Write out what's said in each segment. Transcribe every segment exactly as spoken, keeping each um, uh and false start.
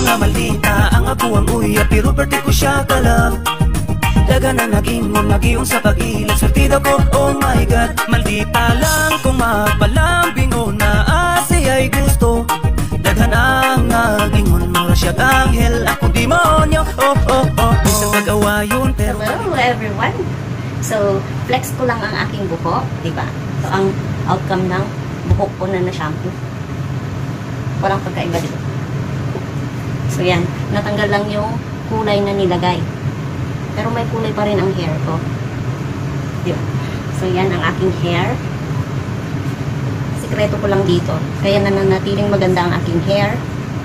nga maldita ang ako ang uya, pero perte ko siya kalam. Daga na nag-ingon, nag-iyon sa pag-ilag, sortida ko, oh my God. Maldita lang kung mapalambing o naasi ay gusto. Daghan ang nag-ingon, mura siyang anghel, akong demonyo, oh oh oh. Isang pag-awayon, pero... Hello everyone! So, flex ko lang ang aking buhok, diba? So, ang outcome ng buhok ko na na-shampoo. Walang pagkaiba dito. So, yan. Natanggal lang yung kulay na nilagay. Pero may kulay pa rin ang hair ko. Diba? So, yan ang aking hair. Sikreto ko lang dito. Kaya nananatiling maganda ang aking hair.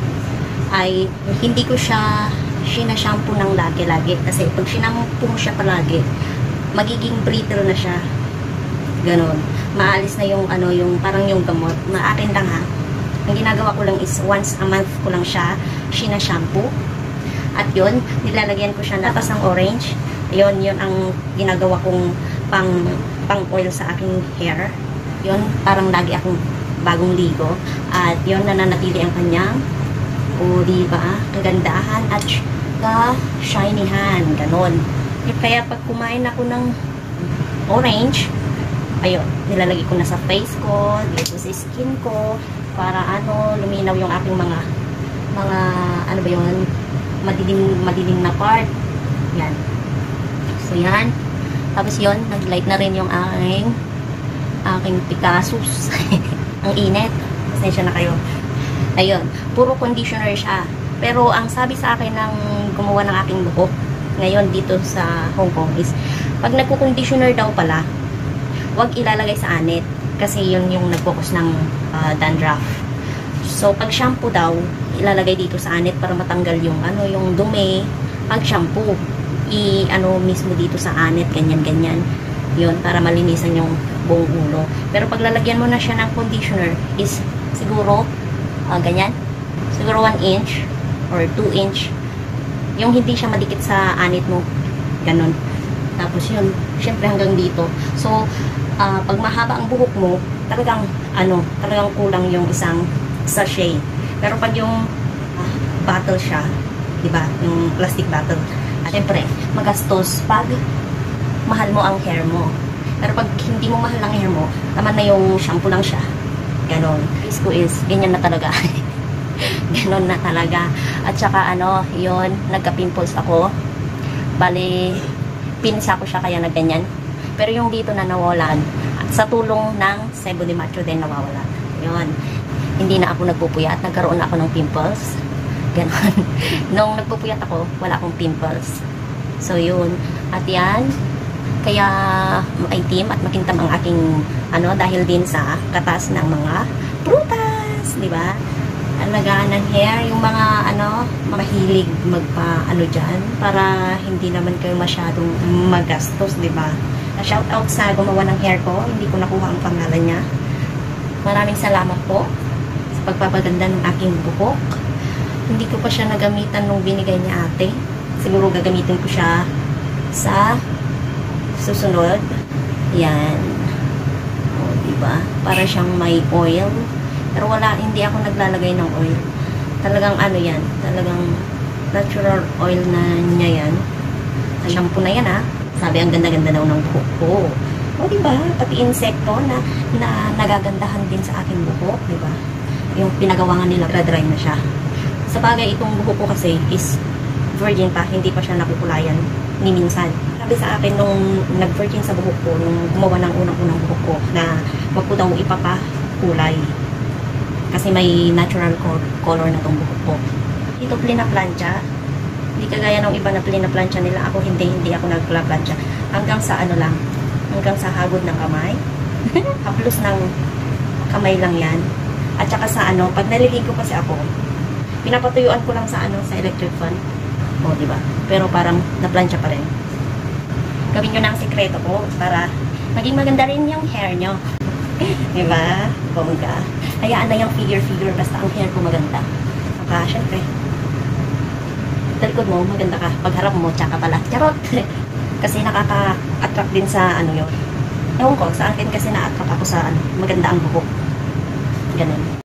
Ay, hindi ko siya sinashampoo ng lagi-lagi. Kasi pag sinampoo mo siya palagi, magiging brittle na siya. Ganon. Maalis na yung, ano, yung parang yung gamot. Maakin lang ha. Ang ginagawa ko lang is once a month ko lang siya sinashampoo. At yun, nilalagyan ko siya natas ng orange. Yun, yun ang ginagawa kong pang, pang oil sa aking hair. Yun, parang lagi akong bagong ligo. At yun, nananatili ang kanyang, o diba, kagandahan at ka-shinyhan. Ganon. Kaya pag kumain ako ng orange, ayun, nilalagay ko na sa face ko, dito sa skin ko, para ano, luminaw yung aking mga, mga, ano ba yun, madilim, madilim na part. Yan. So, yan. Tapos yun, nag-light na rin yung aking aking Picassos. Ang init. Pasensya na kayo. Ayun. Puro conditioner siya. Pero, ang sabi sa akin ng gumawa ng aking buhok, ngayon dito sa Hong Kong is, pag nagko-conditioner daw pala, huwag ilalagay sa anit. Kasi yun yung nagfocus ng uh, dandruff. So, pag shampoo daw, ilalagay dito sa anit para matanggal yung ano, yung dumi. Pag shampoo, i ano mismo dito sa anit, ganyan-ganyan. Yun, para malinisan yung buong ulo. Pero pag lalagyan mo na siya ng conditioner, is siguro, uh, ganyan, siguro one inch or two inch. Yung hindi siya madikit sa anit mo. Ganon. Tapos yun, syempre hanggang dito. So, uh, pag mahaba ang buhok mo, talagang, ano, talagang kulang yung isang sachet. Pero pag yung uh, bottle siya, diba? Yung plastic bottle, at syempre, magastos pag mahal mo ang hair mo. Pero pag hindi mo mahal ang hair mo, naman na yung shampoo lang siya. Ganon. Face ko is, ganyan na talaga. Ganon na talaga. At saka ano, yun, nagka-pimples ako. Bali, pinsa ko siya kaya nagganyan. Pero yung dito na nawalan, at sa tulong ng sebo de macho din nawawala. Yun. Hindi na ako nagpupuyat, nagkaroon na ako ng pimples. Ganon. Nung nagpupuyat ako, wala akong pimples. So, yun. At yan, kaya maitim at makintam ang aking, ano, dahil din sa katas ng mga prutas, di ba? Alagaan ng hair, yung mga, ano, mahilig magpa, ano dyan, para hindi naman kayo masyadong magastos, di ba? Shout out sa gumawa ng hair ko, hindi ko nakuha ang pangalan niya. Maraming salamat po pagpapaganda ng aking buhok. Hindi ko pa siya nagamitan nung binigay niya ate. Siguro gagamitin ko siya sa susunod. Yan. O, diba? Para siyang may oil. Pero wala, hindi ako naglalagay ng oil. Talagang ano yan. Talagang natural oil na niya yan. Shampoo na yan ha. Sabi ang ganda-ganda daw ng buhok ko. O diba? Pati insekto na, na nagagandahan din sa aking buhok. Diba? Yung pinagawangan nila, dry na siya. Sa bagay, itong buhok ko kasi is virgin pa, hindi pa siya nakukulayan ni minsan. Sabi sa akin nung nag-virgin sa buhok ko, nung gumawa ng unang-unang buhok ko, na wag ko daw ipapakulay. Kasi may natural color na tong buhok ko. Ito plina-plancha. Hindi kagaya ng iba na plina-plancha nila. Ako hindi, hindi ako nagpla-plancha. Hanggang sa ano lang, hanggang sa hagod ng kamay. Haplos ng kamay lang yan. At saka sa ano, pag naliligo kasi ako, pinapatuyuan ko lang sa ano, sa electric fan. O, diba? Pero parang na-plancha pa rin. Gawin nyo na ang sikreto ko para maging maganda rin yung hair nyo. Diba? Bongga. Hayaan na yung figure-figure basta ang hair ko maganda. Saka, syempre, talikod mo, maganda ka. Pagharap mo, tsaka pala. Charot! Kasi nakaka-attract din sa ano yun. Ewan ko, sa akin kasi na-attract ako sa ano, maganda ang buhok. Ganun.